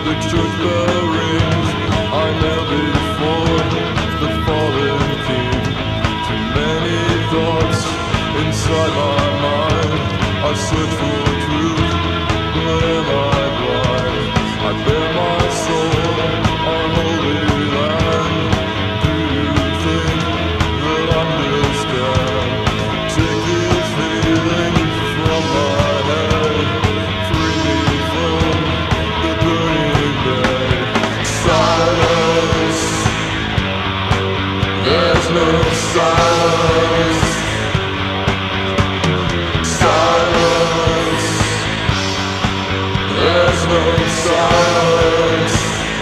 the church bell rings. I kneel before the fallen king. Too many thoughts inside my mind. I search for truth, but am I blind? I bear my soul on holy land. Do you think that I understand? Take this feeling from my head. Free me from the burning bed. Silence. There's no silence. Silence. There's no silence.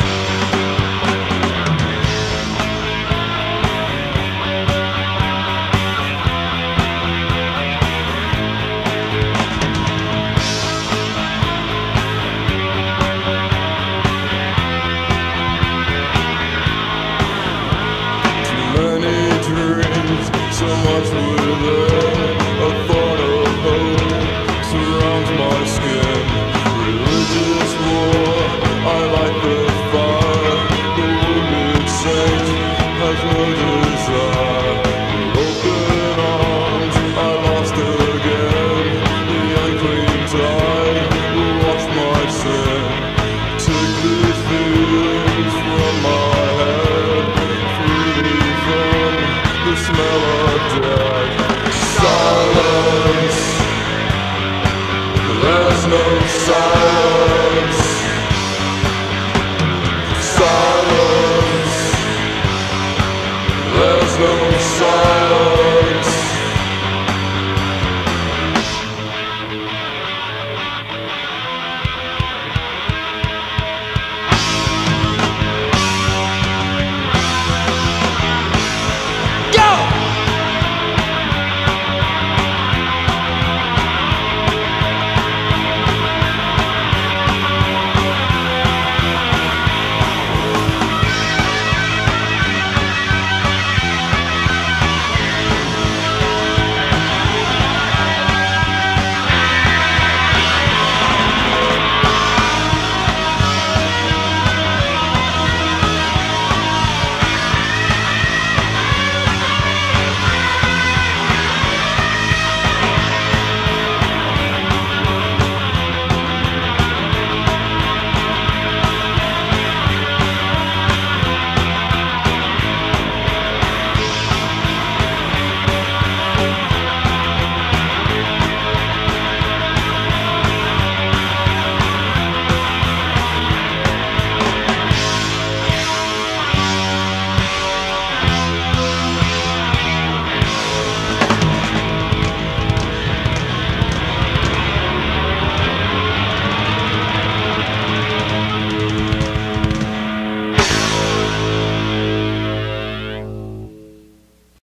Too many dreams, so much within. A thought of hope surrounds my skin. Religious war, I light the fire. The wounded saint has no desire. With open arms, I lost again. The unclean tide will wash my sin. Take these feelings from my head. Free me from the smell of death. Silence. There's no silence.